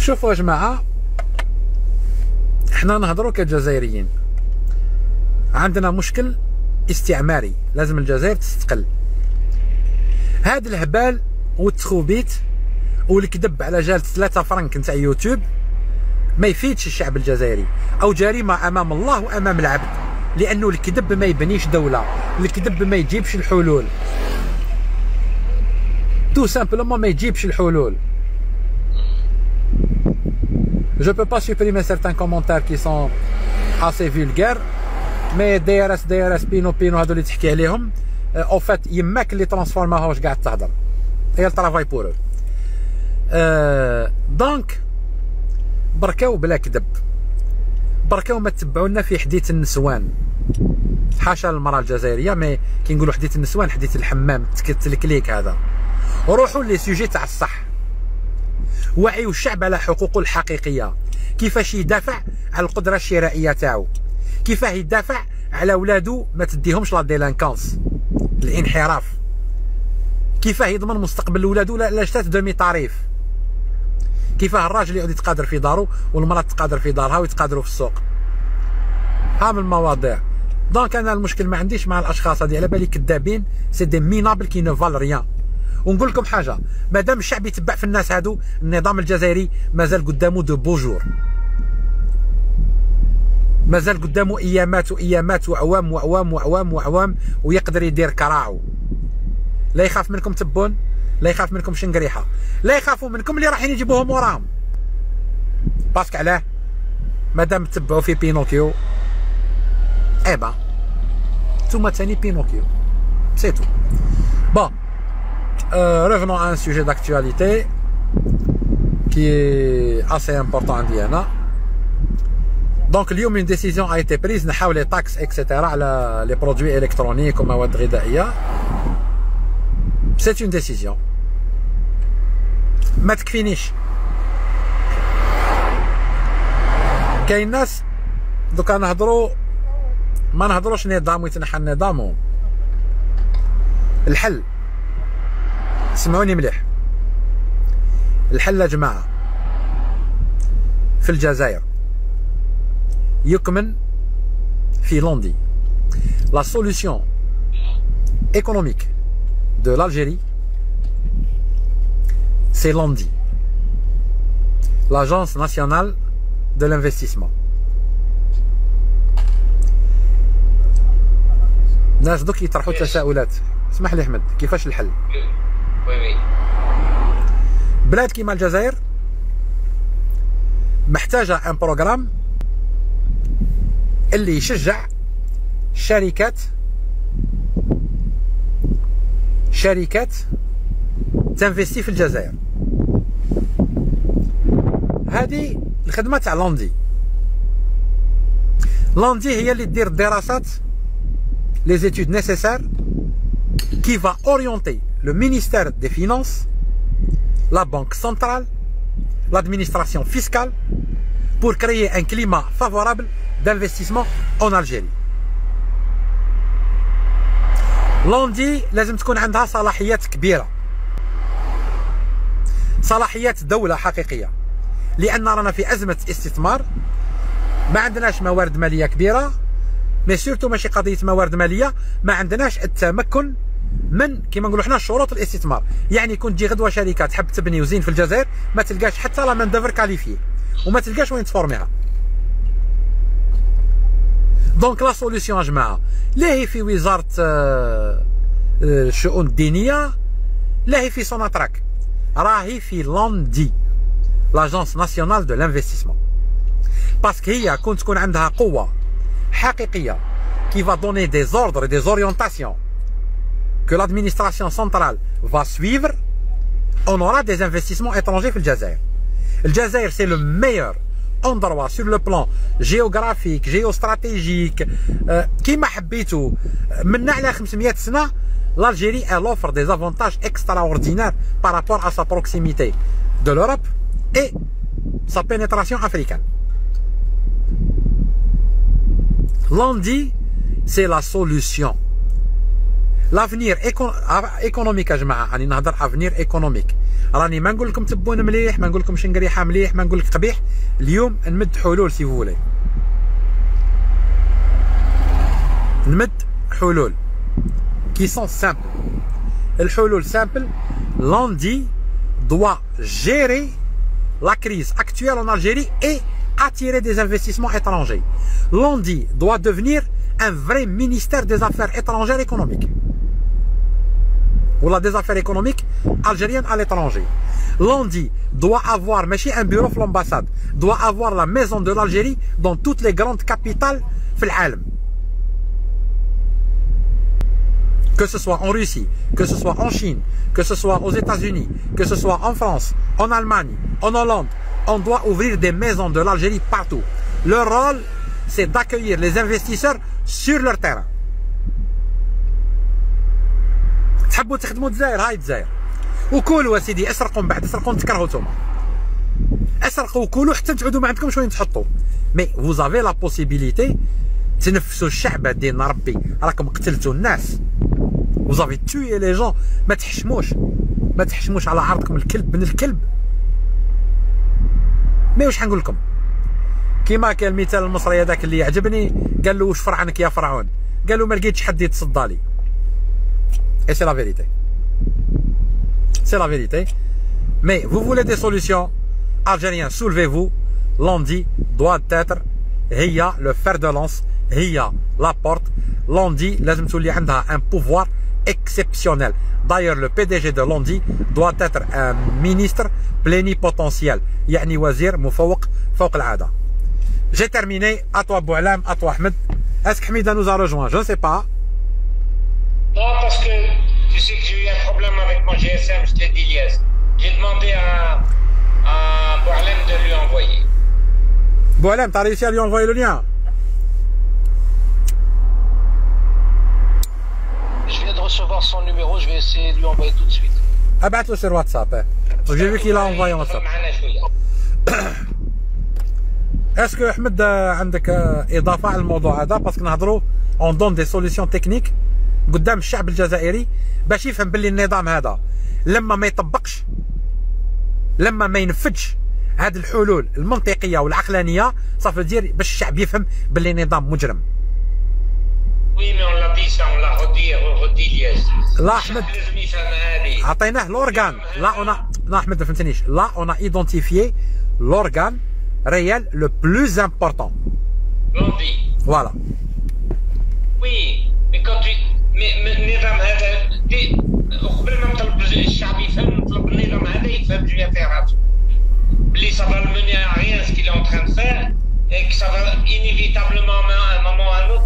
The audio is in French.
شوفوا يا جماعه، احنا نهضروا كجزائريين، عندنا مشكل استعماري، لازم الجزائر تستقل. هاد الهبال والتخوبيت والكذب على جال 3 فرنك نتاع يوتيوب ما يفيدش الشعب الجزائري، او جريمه امام الله وامام العبد، لانه الكذب ما يبنيش دوله، الكذب ما يجيبش الحلول، تو سامبلومون ما يجيبش الحلول. Je peux pas supprimer certains commentaires qui sont assez vulgaires, mais DRS بينو هادو اللي تحكي عليهم او فات يماك اللي ترانسفورماهوش قاعد تهضر، هي الطرافاي بور دونك بركاو بلا كذب، بركاو ما تتبعونا في حديث النسوان، حاشا المراه الجزائريه، مي كي نقولوا حديث النسوان حديث الحمام الكليك هذا. روحوا لي سوجي تاع الصح، وعيوا الشعب على حقوقه الحقيقيه، كيفاش يدافع على القدره الشرائيه تاعو، كيفاه يدافع على ولادو ما تديهمش لا ديلانكونس الانحراف، كيفاه يضمن مستقبل ولادو لا شتات دومي طريف، كيفاه الراجل يقعد يتقادر في دارو والمراه تقادر في دارها ويتقادروا في السوق. ها من المواضيع. دونك انا المشكل ما عنديش مع الاشخاص هذه، على بالي كذابين، سي دي مينابل كي نو فال ريان. ونقول لكم حاجه، مادام الشعب يتبع في الناس هادو، النظام الجزائري مازال قدامه دو بوجور، مازال قدامه ايامات وايامات واعوام واعوام واعوام واعوام، ويقدر يدير كراعو. لا يخاف منكم تبون، لا يخاف منكم شنقريحه، لا يخافوا منكم اللي رايحين يجيبوهم وراهم. باسكو علاه؟ مادام تبعوا في بينوكيو، ايبا نتوما تاني بينوكيو، سي تو. بون revenons à un sujet d'actualité qui est assez important عندي أنا. Donc اليوم une décision a été prise نحاو لي taxes etc على les produits électroniques ومواد غذائية. C'est une décision ما تكفينيش. كاين ناس دوكا نهضروا، ما نهضروش نظام ويتنحى النظام. الحل، سمعوني مليح، الحل يا جماعة في الجزائر يكمن في لوندي. La solution économique de l'Algérie, c'est l'ANDI, l'Agence nationale de l'investissement. الناس دوك يطرحوا تساؤلات. اسمح لي احمد، كيفاش الحل؟ بلاد كيما الجزائر محتاجه ان بروغرام اللي يشجع شركات تنفيستي في الجزائر. هذه الخدمه تاع لاندي. لاندي هي اللي دير الدراسات les études nécessaires qui va orienter le ministère des Finances, la Banque centrale, l'administration fiscale pour créer un climat favorable d'investissement en Algérie. لاندي لازم تكون عندها صلاحيات كبيرة، صلاحيات دولة حقيقية، لأن رانا في أزمة استثمار، ما عندناش موارد مالية كبيرة، مي سورتو ماشي قضية موارد مالية، ما عندناش التمكن من كيما نقولوا حنا شروط الاستثمار. يعني كون تجي غدوه شركه تحب تبني وزين في الجزائر، ما تلقاش حتى لا مان دوفر كاليفي، وما تلقاش وين تفورميها. دونك لا سوليسيون يا جماعه لا هي في وزاره الشؤون الدينيه، لا هي في سوناتراك، راهي في لاندي، لاجونس ناسيونال دو لانفستيسمون. باسكو هي كون تكون عندها قوه حقيقيه qui va donner des ordres et des orientations que l'administration centrale va suivre, on aura des investissements étrangers في الجزائر. الجزائر c'est le meilleur endroit sur le plan géographique, géostratégique, كيما حبيتو. من على 500 سنة l'Algérie elle offre des avantages extraordinaires par rapport à sa proximité de l'Europe et sa pénétration africaine. L'ANDI c'est la solution. لافنير ايكونوميك يا جماعه، راني نهضر افنير ايكونوميك. راني ما نقول لكم تبون مليح، ما نقول لكم شنقريحه مليح، ما نقول لك قبيح. اليوم نمد حلول سي فولي، نمد حلول كي سون سامبل. الحلول سامبل. Lundi doit gérer la crise actuelle en Algérie et attirer des investissements étrangers. Lundi doit devenir un vrai ministère des Affaires étrangères économiques. Ou la des Affaires économiques algériennes à l'étranger. Lundi doit avoir, mais un bureau de l'ambassade, doit avoir la maison de l'Algérie dans toutes les grandes capitales في العالم. Que ce soit en Russie, que ce soit en Chine, que ce soit aux États-Unis, que ce soit en France, en Allemagne, en Hollande, on doit ouvrir des maisons de l'Algérie partout. Leur rôle, c'est d'accueillir les investisseurs sur leur terrain. تحبوا تخدموا الجزائر، هاي الجزائر. وكولوا سيدي، اسرقوا من بعد، اسرقوا تكرهوا نتوما. اسرقوا وكولوا حتى تعودوا ما عندكمش وين تحطوا. مي vous avez la possibilité تنفسوا الشعب دين ربي، راكم قتلتوا الناس. Vous avez tué les gens. ما تحشموش على عرضكم الكلب من الكلب. مي واش حنقول لكم؟ كيما كان المثال المصري هذاك اللي يعجبني، قال له واش فرعنك يا فرعون؟ قال له ما لقيتش حد يتصدى لي. Et c'est la vérité. C'est la vérité. Mais vous voulez des solutions, Algériens, soulevez-vous. Lundi doit être هي le fer de lance, هي la porte. Lundi لازم تولي عندها un pouvoir exceptionnel. D'ailleurs le PDG de Lundi doit être un ministre plénipotentiel, يعني وزير مفوق فوق العادة. J'ai terminé. À toi Boualem, à toi Ahmed. Est-ce que Hamida nous a rejoint? Je ne sais pas. Non, parce que tu sais que j'ai eu un problème avec mon GSM, je t'ai dit yes. J'ai demandé à Boualem de lui envoyer. Boualem, t'as réussi à lui envoyer le lien? Je viens de recevoir son numéro, je vais essayer de lui envoyer tout de suite. Abate-le sur WhatsApp. J'ai vu qu'il a envoyé en WhatsApp. Est-ce que Ahmed عندك إضافة على الموضوع هذا؟ باسكو نهضروا on donne des solutions techniques قدام الشعب الجزائري باش يفهم باللي النظام هذا لما ما يطبقش، لما ما ينفذش هذه الحلول المنطقية والعقلانية، صافي دير باش الشعب يفهم باللي نظام مجرم. Oui, mais on l'a dit ça, on l'a redit yes. لا أحمد عطيناه l'organe. لا أحمد ما فهمتنيش. لا on a identifié l'organe réel le plus important. Lundi. Voilà. Oui, mais quand tu النظام هذا قبل ما نطلب الشعب يفهم، نطلب النظام هذا يفهم شويه في راسه بلي ça va le mener à rien ce qu'il est en train de faire et que ça va inévitablement à un moment ou à un autre